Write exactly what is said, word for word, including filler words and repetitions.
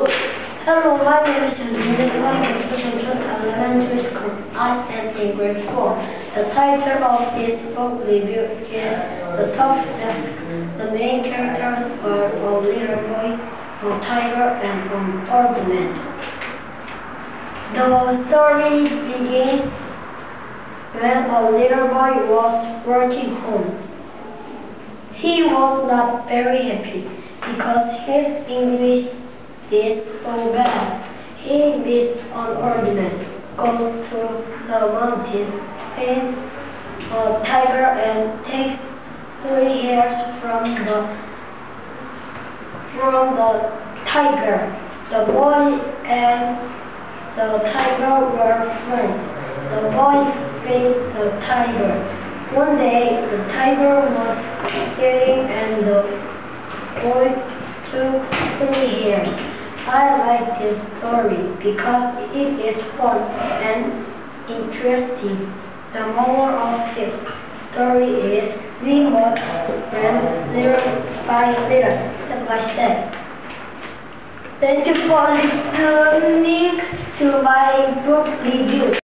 Hello, my name is Task-윤현빈. Elementary School. I am in grade four. The title of this book review is The Tough Desk. The main characters are a little boy, a tiger, and an old man. The story begins when a little boy was walking home. He was not very happy because his English is so bad. He meets an old man, goes to the mountains, finds a tiger, and takes three hairs from the from the tiger. The boy and the tiger were friends. The boy fed the tiger. One day, the tiger was eating, and the boy took three hairs. I like this story because it is fun and interesting. The moral of this story is we must learn little by little, step by step. Thank you for listening to my book review.